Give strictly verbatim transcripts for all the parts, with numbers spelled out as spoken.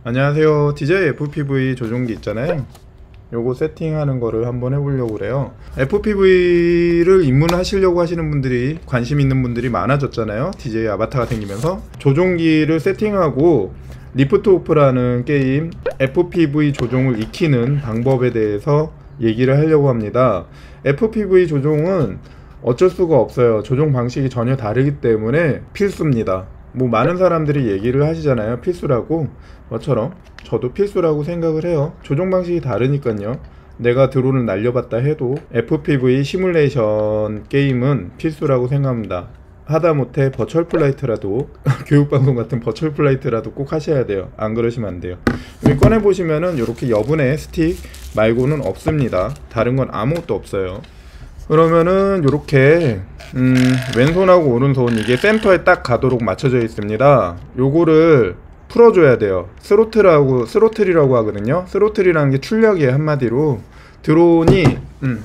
안녕하세요. 디제이 에프피브이 조종기 있잖아요. 요거 세팅하는 거를 한번 해보려고 그래요. 에프피브이를 입문하시려고 하시는 분들이, 관심 있는 분들이 많아졌잖아요. 디제이 아바타가 생기면서 조종기를 세팅하고 리프트 오프라는 게임 에프피브이 조종을 익히는 방법에 대해서 얘기를 하려고 합니다. 에프피브이 조종은 어쩔 수가 없어요. 조종 방식이 전혀 다르기 때문에 필수입니다. 뭐 많은 사람들이 얘기를 하시잖아요. 필수라고. 뭐처럼 저도 필수라고 생각을 해요. 조종 방식이 다르니까요. 내가 드론을 날려봤다 해도 에프피브이 시뮬레이션 게임은 필수라고 생각합니다. 하다못해 버추얼 플라이트라도 교육방송 같은 버추얼 플라이트라도 꼭 하셔야 돼요. 안 그러시면 안 돼요. 여기 꺼내보시면은 이렇게 여분의 스틱 말고는 없습니다. 다른 건 아무것도 없어요. 그러면은 요렇게 음, 왼손하고 오른손 이게 센터에 딱 가도록 맞춰져 있습니다. 요거를 풀어줘야 돼요. 스로틀하고 스로틀이라고 하거든요. 스로틀이라는 게 출력이에요. 한마디로 드론이 음,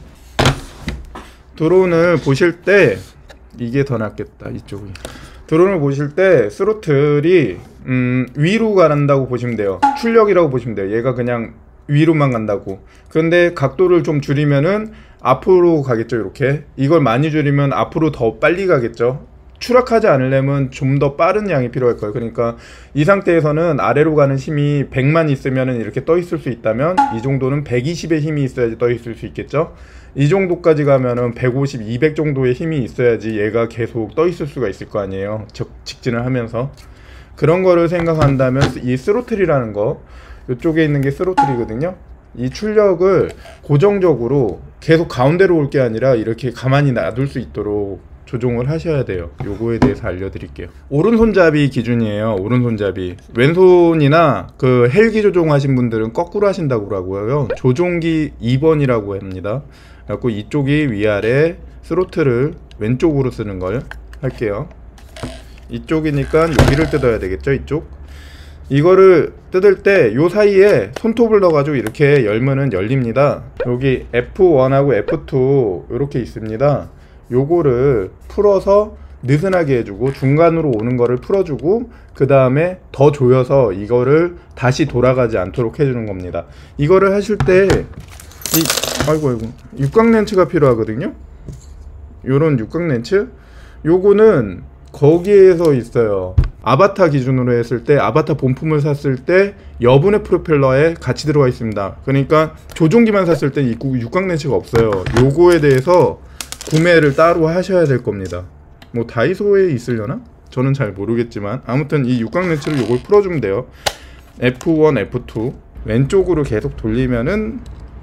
드론을 보실 때 이게 더 낫겠다. 이쪽이 드론을 보실 때 스로틀이 음, 위로 가는다고 보시면 돼요. 출력이라고 보시면 돼요. 얘가 그냥 위로만 간다고. 그런데 각도를 좀 줄이면은 앞으로 가겠죠. 이렇게 이걸 많이 줄이면 앞으로 더 빨리 가겠죠. 추락하지 않으려면 좀 더 빠른 양이 필요할 거예요. 그러니까 이 상태에서는 아래로 가는 힘이 백만 있으면 이렇게 떠 있을 수 있다면 이 정도는 백이십의 힘이 있어야지 떠 있을 수 있겠죠. 이 정도까지 가면은 백오십, 이백 정도의 힘이 있어야지 얘가 계속 떠 있을 수가 있을 거 아니에요. 즉 직진을 하면서. 그런 거를 생각한다면 이 스로틀이라는 거, 이쪽에 있는 게 스로틀이거든요. 이 출력을 고정적으로 계속 가운데로 올 게 아니라 이렇게 가만히 놔둘 수 있도록 조종을 하셔야 돼요. 요거에 대해서 알려드릴게요. 오른손잡이 기준이에요. 오른손잡이. 왼손이나 그 헬기 조종하신 분들은 거꾸로 하신다고 하고요. 조종기 이 번이라고 합니다. 그래갖고 이쪽이 위아래, 스로틀을 왼쪽으로 쓰는 걸 할게요. 이쪽이니까 여기를 뜯어야 되겠죠. 이쪽. 이거를 뜯을 때 요 사이에 손톱을 넣어가지고 이렇게 열면은 열립니다. 여기 에프 원하고 에프 투 이렇게 있습니다. 요거를 풀어서 느슨하게 해주고 중간으로 오는 거를 풀어주고 그 다음에 더 조여서 이거를 다시 돌아가지 않도록 해주는 겁니다. 이거를 하실 때 이 아이고 아이고 육각 렌치가 필요하거든요. 요런 육각 렌치 요거는 거기에서 있어요. 아바타 기준으로 했을 때 아바타 본품을 샀을 때 여분의 프로펠러에 같이 들어가 있습니다. 그러니까 조종기만 샀을 때 이 육각 렌치가 없어요. 요거에 대해서 구매를 따로 하셔야 될 겁니다. 뭐 다이소에 있으려나? 저는 잘 모르겠지만 아무튼 이 육각 렌치를 요걸 풀어주면 돼요. 에프 원, 에프 투 왼쪽으로 계속 돌리면은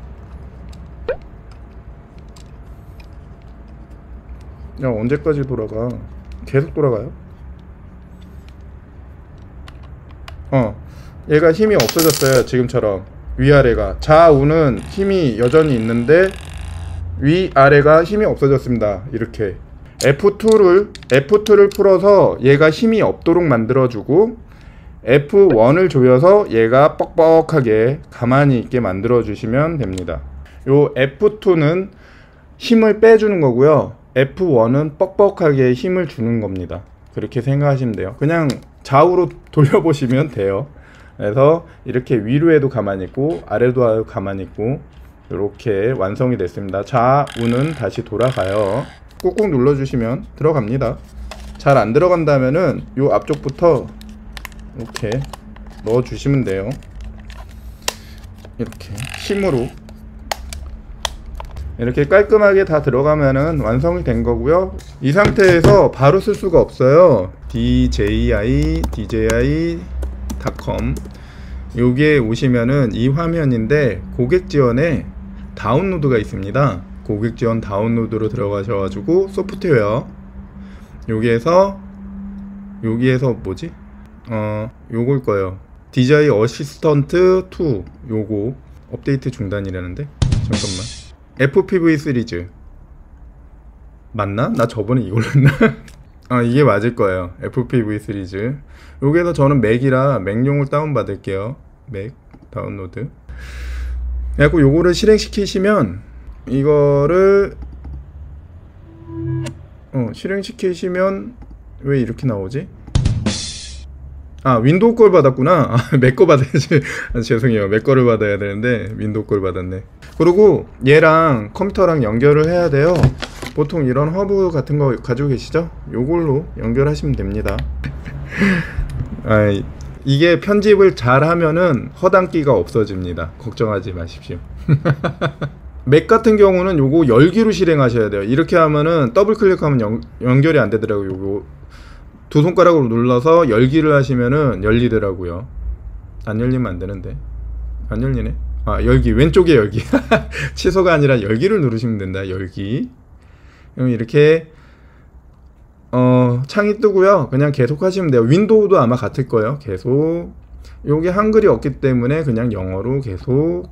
야 언제까지 돌아가? 계속 돌아가요? 어 얘가 힘이 없어졌어요. 지금처럼 위아래가 좌우는 힘이 여전히 있는데 위아래가 힘이 없어졌습니다. 이렇게 에프 투를 에프 투를 풀어서 얘가 힘이 없도록 만들어주고 에프 원을 조여서 얘가 뻑뻑하게 가만히 있게 만들어 주시면 됩니다. 요 에프 투는 힘을 빼주는 거고요. 에프 원은 뻑뻑하게 힘을 주는 겁니다. 그렇게 생각하시면 돼요. 그냥 좌우로 돌려보시면 돼요. 그래서 이렇게 위로 해도 가만히 있고 아래도 가만히 있고 이렇게 완성이 됐습니다. 좌우는 다시 돌아가요. 꾹꾹 눌러주시면 들어갑니다. 잘 안 들어간다면은 요 앞쪽부터 이렇게 넣어주시면 돼요. 이렇게 힘으로 이렇게 깔끔하게 다 들어가면은 완성이 된 거고요. 이 상태에서 바로 쓸 수가 없어요. 디제이아이 디제이아이 닷컴 여기에 오시면은 이 화면인데 고객 지원에 다운로드가 있습니다. 고객 지원 다운로드로 들어가셔가지고 소프트웨어 여기에서 여기에서 뭐지? 어 요걸 거예요. 디제이 어시스턴트 투 요거 업데이트 중단이라는데 잠깐만. 에프피브이 시리즈 맞나? 나 저번에 이걸로 했나? 아 이게 맞을 거예요. 에프피브이 시리즈 여기에서 저는 맥이라 맥용을 다운받을게요. 맥 다운로드 그래갖고 요거를 실행시키시면 이거를 어 실행시키시면 왜 이렇게 나오지? 아 윈도우 걸 받았구나. 아, 맥 거 받아야지. 아, 죄송해요. 맥 거를 받아야 되는데 윈도우 걸 받았네. 그리고 얘랑 컴퓨터랑 연결을 해야 돼요. 보통 이런 허브 같은 거 가지고 계시죠? 요걸로 연결하시면 됩니다. 아, 이게 편집을 잘 하면은 허당기가 없어집니다. 걱정하지 마십시오. 맥 같은 경우는 요거 열기로 실행하셔야 돼요. 이렇게 하면은 더블 클릭하면 연, 연결이 안 되더라고요. 요거 두 손가락으로 눌러서 열기를 하시면은 열리더라고요. 안 열리면 안 되는데. 안 열리네. 아, 열기. 왼쪽에 열기. 취소가 아니라 열기를 누르시면 된다. 열기. 그럼 이렇게 어, 창이 뜨고요. 그냥 계속 하시면 돼요. 윈도우도 아마 같을 거예요. 계속. 요게 한글이 없기 때문에 그냥 영어로 계속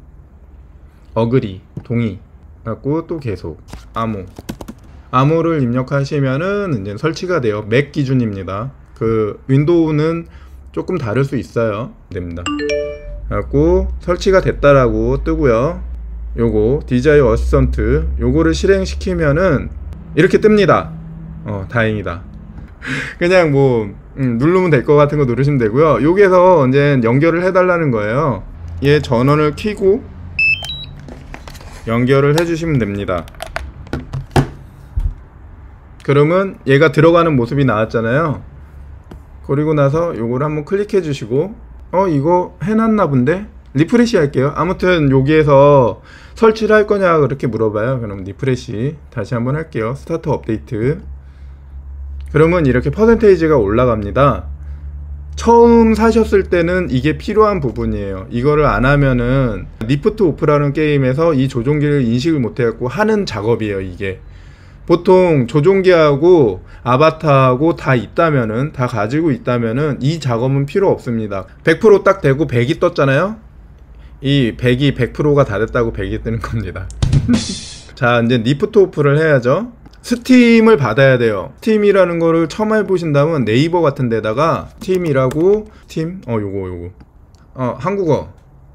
어그리, 동의 갖고 또 계속 암호 암호를 입력하시면은 이제 설치가 돼요. 맥 기준입니다. 그 윈도우는 조금 다를 수 있어요. 됩니다. 갖고 설치가 됐다라고 뜨고요. 요거 디자이어 어시스턴트 요거를 실행시키면은 이렇게 뜹니다. 어 다행이다. 그냥 뭐 음, 누르면 될 것 같은 거 누르시면 되고요. 여기에서 이제 연결을 해달라는 거예요. 얘 전원을 켜고 연결을 해주시면 됩니다. 그러면 얘가 들어가는 모습이 나왔잖아요. 그리고 나서 요걸 한번 클릭해 주시고 어 이거 해놨나 본데? 리프레시 할게요. 아무튼 여기에서 설치를 할 거냐 그렇게 물어봐요. 그럼 리프레시 다시 한번 할게요. 스타트 업데이트. 그러면 이렇게 퍼센테이지가 올라갑니다. 처음 사셨을 때는 이게 필요한 부분이에요. 이거를 안 하면은 리프트 오프라는 게임에서 이 조종기를 인식을 못 해갖고 하는 작업이에요. 이게 보통 조종기하고 아바타하고 다 있다면은 다 가지고 있다면은 이 작업은 필요 없습니다. 백 퍼센트 딱 되고 백이 떴잖아요. 이 백이 백 퍼센트가 다 됐다고 백이 뜨는 겁니다. 자 이제 리프트 오프를 해야죠. 스팀을 받아야 돼요. 스팀이라는 거를 처음 해보신다면 네이버 같은 데다가 스팀이라고 스팀 어 요거 요거 어 한국어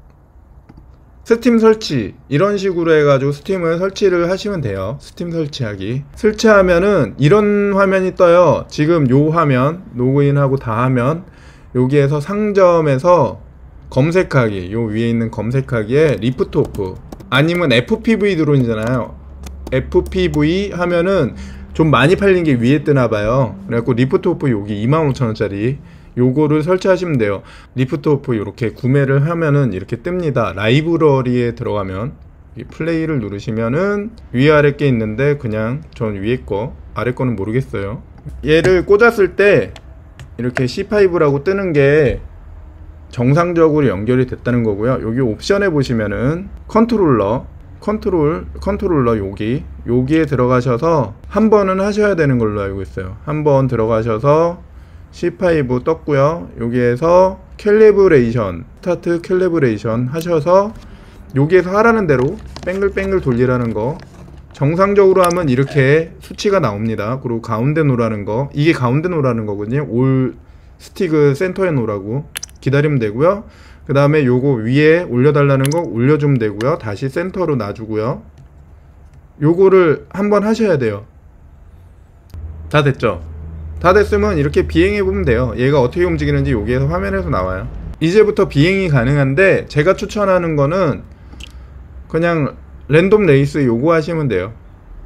스팀 설치 이런 식으로 해가지고 스팀을 설치를 하시면 돼요. 스팀 설치하기 설치하면은 이런 화면이 떠요. 지금 요 화면 로그인하고 다 하면 여기에서 상점에서 검색하기 요 위에 있는 검색하기에 리프트 오프 아니면 에프피브이 드론이잖아요. 에프피브이 하면은 좀 많이 팔린 게 위에 뜨나봐요. 그래갖고 리프트 오프 여기 이만 오천 원짜리 요거를 설치하시면 돼요. 리프트 오프 이렇게 구매를 하면은 이렇게 뜹니다. 라이브러리에 들어가면 플레이를 누르시면은 위아래 게 있는데 그냥 전 위에 거 아래 거는 모르겠어요. 얘를 꽂았을 때 이렇게 씨 파이브라고 뜨는 게 정상적으로 연결이 됐다는 거고요. 여기 옵션에 보시면은 컨트롤러 컨트롤, 컨트롤러 여기 여기에 들어가셔서 한 번은 하셔야 되는 걸로 알고 있어요. 한 번 들어가셔서 씨 파이브 떴고요. 여기에서 캘리브레이션 스타트 캘리브레이션 하셔서 여기에서 하라는 대로 뺑글뺑글 돌리라는 거 정상적으로 하면 이렇게 수치가 나옵니다. 그리고 가운데 놓으라는 거 이게 가운데 놓으라는 거거든요. 올 스틱을 센터에 놓으라고 기다리면 되고요. 그 다음에 요거 위에 올려달라는 거 올려주면 되고요. 다시 센터로 놔주고요. 요거를 한번 하셔야 돼요. 다 됐죠? 다 됐으면 이렇게 비행해보면 돼요. 얘가 어떻게 움직이는지 여기에서 화면에서 나와요. 이제부터 비행이 가능한데 제가 추천하는 거는 그냥 랜덤 레이스 요거 하시면 돼요.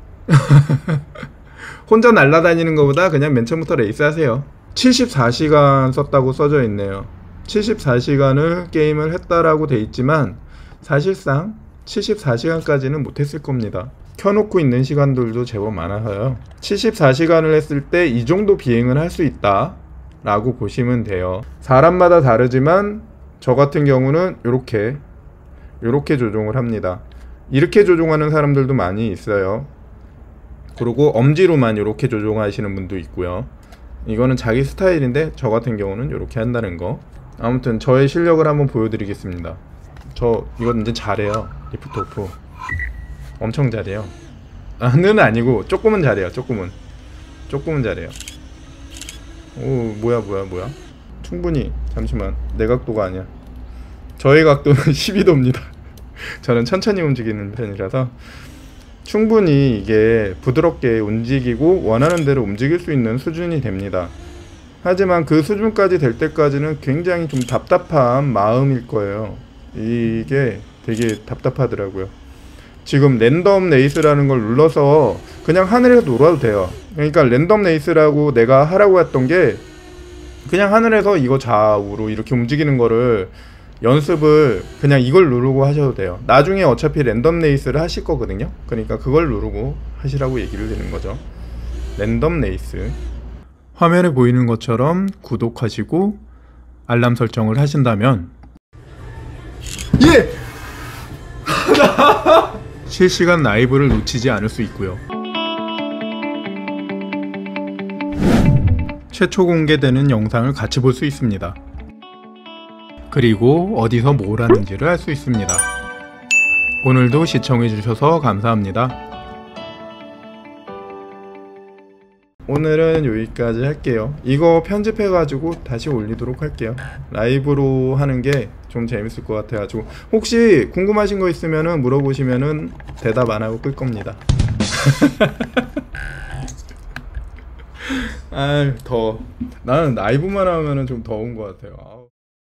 혼자 날아다니는 것보다 그냥 맨 처음부터 레이스 하세요. 칠십사 시간 썼다고 써져 있네요. 칠십사 시간을 게임을 했다라고 돼 있지만 사실상 칠십사 시간까지는 못했을 겁니다. 켜놓고 있는 시간들도 제법 많아서요. 칠십사 시간을 했을 때 이 정도 비행을 할 수 있다 라고 보시면 돼요. 사람마다 다르지만 저 같은 경우는 이렇게 이렇게 조종을 합니다. 이렇게 조종하는 사람들도 많이 있어요. 그리고 엄지로만 이렇게 조종하시는 분도 있고요. 이거는 자기 스타일인데 저 같은 경우는 이렇게 한다는 거. 아무튼 저의 실력을 한번 보여드리겠습니다. 저 이거 이제 잘해요. 리프트 오프 엄청 잘해요. 아, 는 아니고 조금은 잘해요. 조금은 조금은 잘해요. 오 뭐야 뭐야 뭐야 충분히 잠시만 내 각도가 아니야. 저의 각도는 십이 도입니다 저는 천천히 움직이는 편이라서 충분히 이게 부드럽게 움직이고 원하는 대로 움직일 수 있는 수준이 됩니다. 하지만 그 수준까지 될 때까지는 굉장히 좀 답답한 마음일 거예요. 이게 되게 답답하더라고요. 지금 랜덤 레이스라는 걸 눌러서 그냥 하늘에서 놀아도 돼요. 그러니까 랜덤 레이스라고 내가 하라고 했던 게 그냥 하늘에서 이거 좌우로 이렇게 움직이는 거를 연습을 그냥 이걸 누르고 하셔도 돼요. 나중에 어차피 랜덤 레이스를 하실 거거든요. 그러니까 그걸 누르고 하시라고 얘기를 드리는 거죠. 랜덤 레이스. 화면에 보이는 것처럼 구독하시고 알람 설정을 하신다면 예! 실시간 라이브를 놓치지 않을 수 있고요. 최초 공개되는 영상을 같이 볼 수 있습니다. 그리고 어디서 뭘 하는지를 알 수 있습니다. 오늘도 시청해주셔서 감사합니다. 오늘은 여기까지 할게요. 이거 편집해가지고 다시 올리도록 할게요. 라이브로 하는 게 좀 재밌을 것 같아가지고 혹시 궁금하신 거 있으면은 물어보시면은 대답 안 하고 끌 겁니다. 아, 더워. 나는 라이브만 하면은 좀 더운 것 같아요. 아우.